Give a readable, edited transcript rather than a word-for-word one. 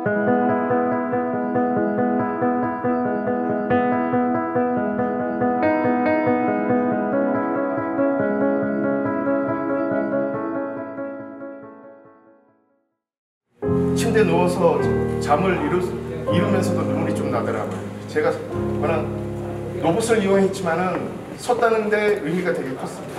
침대에 누워서 잠을 이루면서도 눈물이 좀 나더라고요. 제가 워낙 로봇을 이용했지만은 섰다는 데 의미가 되게 컸습니다.